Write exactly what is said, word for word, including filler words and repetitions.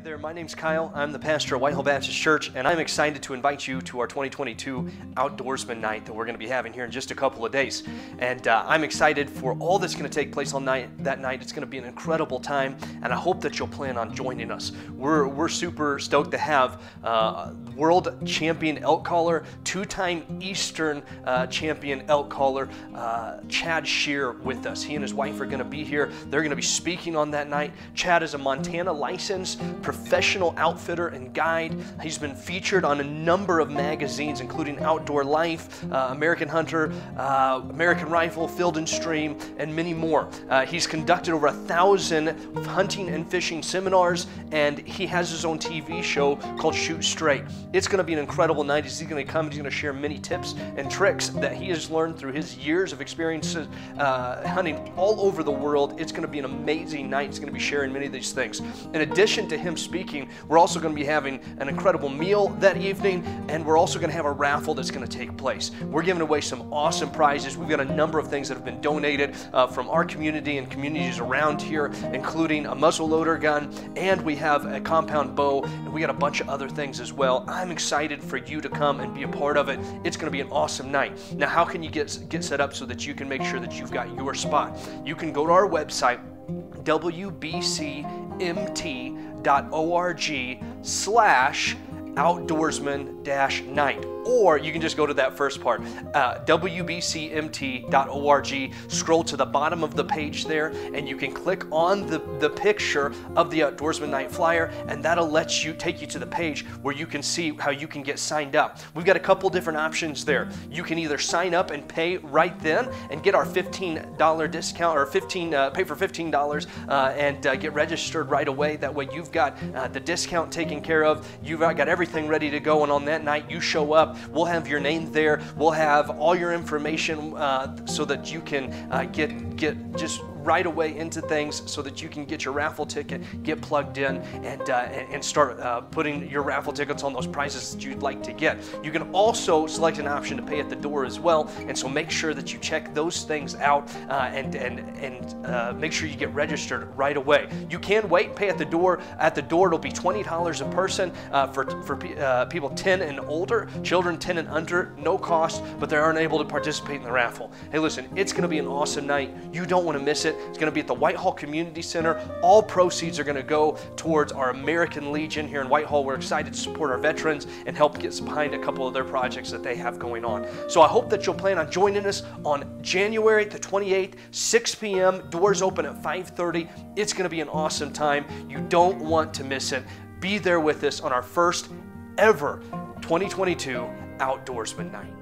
there, my name's Kyle. I'm the pastor of Whitehall Baptist Church, and I'm excited to invite you to our twenty twenty-two Outdoorsman Night that we're going to be having here in just a couple of days. And uh, I'm excited for all that's going to take place on night, that night. It's going to be an incredible time, and I hope that you'll plan on joining us. We're, we're super stoked to have uh, world champion elk caller, two-time Eastern uh, champion elk caller, uh, Chad Shear, with us. He and his wife are going to be here. They're going to be speaking on that night. Chad is a Montana licensed professional outfitter and guide. He's been featured on a number of magazines, including Outdoor Life, uh, American Hunter, uh, American Rifle, Field and Stream, and many more. Uh, he's conducted over a thousand hunting and fishing seminars, and he has his own T V show called Shoot Straight. It's going to be an incredible night. He's going to come and he's going to share many tips and tricks that he has learned through his years of experiences uh, hunting all over the world. It's going to be an amazing night. He's going to be sharing many of these things. In addition to him speaking, we're also going to be having an incredible meal that evening, and we're also going to have a raffle that's going to take place. We're giving away some awesome prizes. We've got a number of things that have been donated uh, from our community and communities around here, including a muzzleloader gun, and we have a compound bow, and we got a bunch of other things as well. I'm excited for you to come and be a part of it. It's going to be an awesome night. Now, how can you get, get set up so that you can make sure that you've got your spot? You can go to our website, w b c m t dot org slash outdoorsman dash night. Or you can just go to that first part, uh, w b c m t dot org, scroll to the bottom of the page there, and you can click on the, the picture of the Outdoorsman Night flyer, and that'll let you take you to the page where you can see how you can get signed up. We've got a couple different options there. You can either sign up and pay right then and get our fifteen dollar discount, or fifteen uh, pay for fifteen dollars uh, and uh, get registered right away. That way you've got uh, the discount taken care of. You've got everything ready to go, and on that night you show up. We'll have your name there. We'll have all your information uh, so that you can uh, get get just right away into things, so that you can get your raffle ticket, get plugged in, and uh, and start uh, putting your raffle tickets on those prizes that you'd like to get. You can also select an option to pay at the door as well, and so make sure that you check those things out uh, and and and uh, make sure you get registered right away. You can wait, pay at the door. At the door, it'll be twenty dollars a person uh, for for uh, people ten and older. Children ten and under, no cost, but they aren't able to participate in the raffle. Hey, listen, it's going to be an awesome night. You don't want to miss it. It's going to be at the Whitehall Community Center. All proceeds are going to go towards our American Legion here in Whitehall. We're excited to support our veterans and help get behind a couple of their projects that they have going on. So I hope that you'll plan on joining us on January the twenty-eighth, six p m Doors open at five thirty. It's going to be an awesome time. You don't want to miss it. Be there with us on our first ever twenty twenty-two Outdoorsman Night.